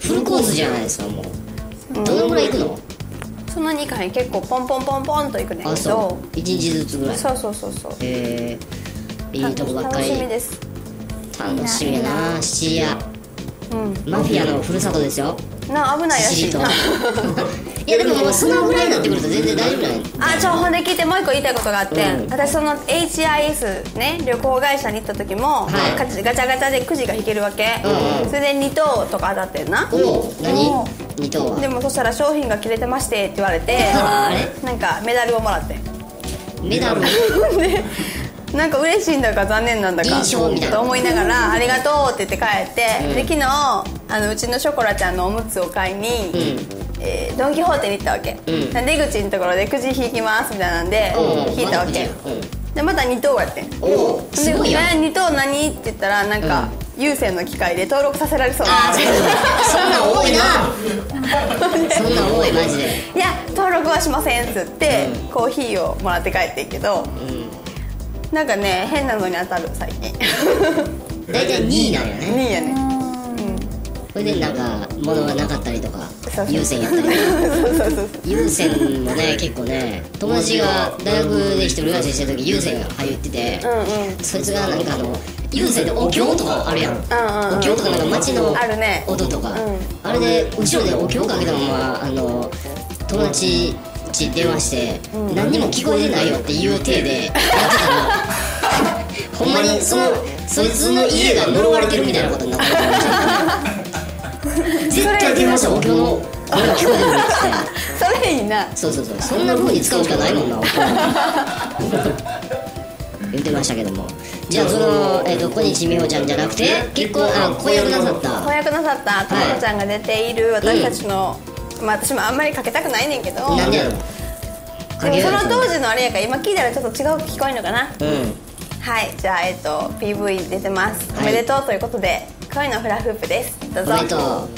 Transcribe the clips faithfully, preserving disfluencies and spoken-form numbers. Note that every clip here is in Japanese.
フルコースじゃないですか。もうどのぐらい行くの？ そんなに行かへん。結構ポンポンポンポンと行くねんけど。 あ、そういちにちずつぐらい。 そうそうそうそう。 へえ、いいとこばっかり。 楽しみです。 楽しみやな。シチリア、 うん、 マフィアのふるさとですよ。 な、危ないらしいな。 いやでももうそのぐらいになってくると全然大丈夫なんや。 あ、ちょ、ほんで聞いて、もう一個言いたいことがあって、 うん、 私その エイチアイエス ね、旅行会社に行った時も、はい、ガチャガチャでくじが引けるわけ、うんうん、それでに等とか当たってんな。 おお、何？に等は？ でもそしたら商品が切れてましてって言われて、あれなんかメダルをもらって。 メダル？ でなんか嬉しいんだか残念なんだかと思いながら「ありがとう」って言って帰って、うん、で昨日あのうちのショコラちゃんのおむつを買いに、うんえー、ドン・キホーテに行ったわけ、うん、出口のところでくじ引きますみたいなんで引いたわけ、うん、でまたに等やってん。 おー、すごいやん。 でに等何って言ったらなんか、うん、有線の機械で登録させられそうな。 あー、そんなん多いな。そんなん多いマジで。 いや登録はしませんっつって、うん、コーヒーをもらって帰ってんけど、うんなんかね、変なのに当たる最近。 大体にいなんやね。 にいやね。 それでなんか物がなかったりとか優先やったりとか。優先もね結構ね、友達が大学で一人暮らししてる時優先が入ってて、うんうん、そいつがなんかあの優先でお経とかあるやん、うんうんうん、お経とかなんか街の音とか あ,、ねうん、あれで後ろでお経かけたままあの友達電話して、うん、何にも聞こえてないよっていう体でやってたらほんまにそのそいつの家が呪われてるみたいなことになってる絶対電話したらお経の声が聞こえてるって言ってそれいいな。 そうそうそう、そんな風に使うしかないもんなお経言ってましたけども。じゃあその、えー、と小西美穂ちゃんじゃなくて結婚あ婚約なさった婚約なさったともこちゃんが出ている私たちの、うん、まあ私もあんまりかけたくないねんけど。 なんでやろ。 その当時のあれやから今聞いたらちょっと違う聞こえるのかな。うんはい、じゃあ、えっと、ピーブイ 出てます、はい、おめでとうということで恋のフラフープです。どうぞ。おめでとう。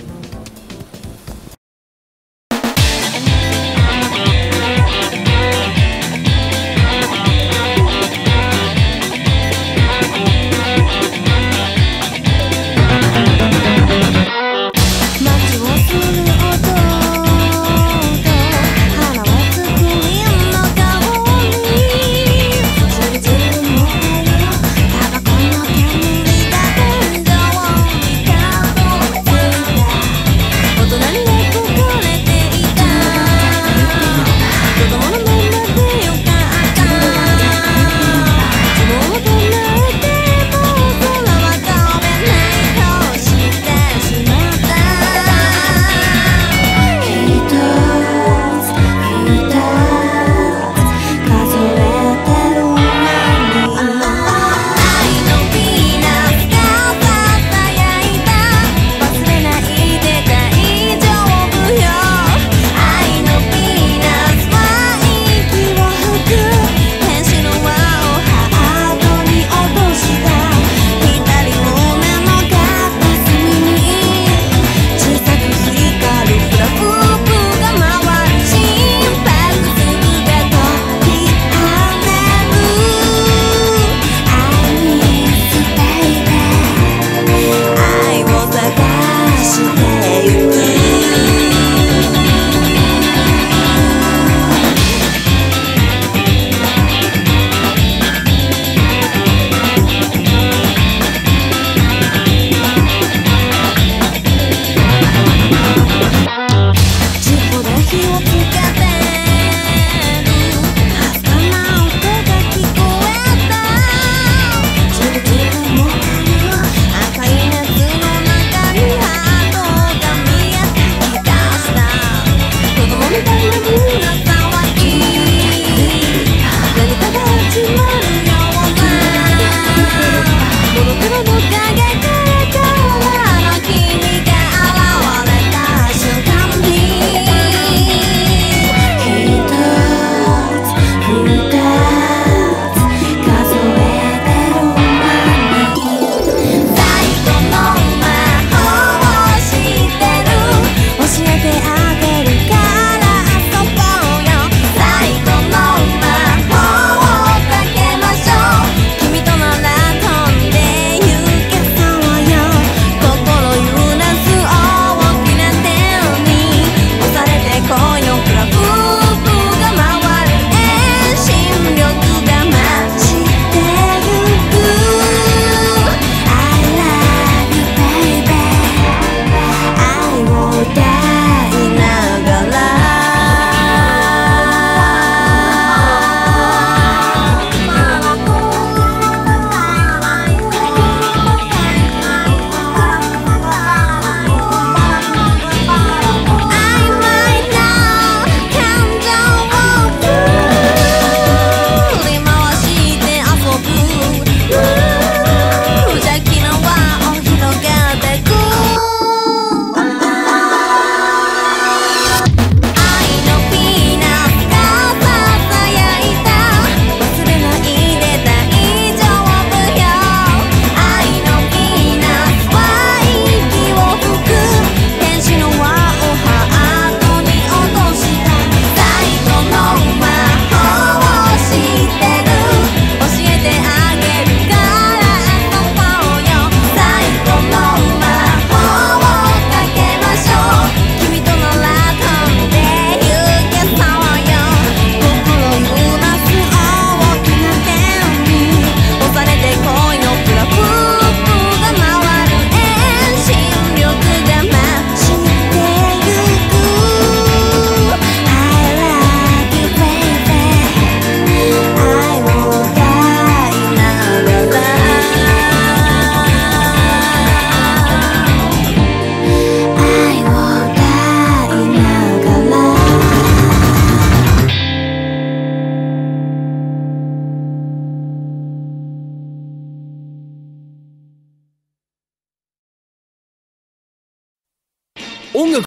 音楽